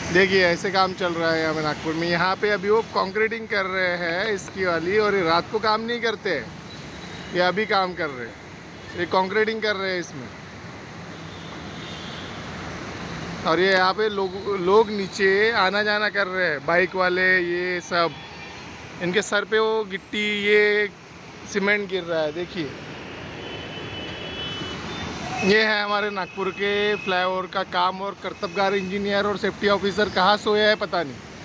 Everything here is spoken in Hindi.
देखिए ऐसे काम चल रहा है यहाँ पे नागपुर में। यहाँ पे अभी वो कंक्रीटिंग कर रहे हैं इसकी वाली, और ये रात को काम नहीं करते, ये अभी काम कर रहे हैं, ये कंक्रीटिंग कर रहे हैं इसमें। और ये यहाँ पे लोग नीचे आना जाना कर रहे हैं, बाइक वाले ये सब, इनके सर पे वो गिट्टी ये सीमेंट गिर रहा है। देखिए ये है हमारे नागपुर के फ्लाईओवर का काम, और कर्तव्यगार इंजीनियर और सेफ्टी ऑफिसर कहाँ सोया है पता नहीं।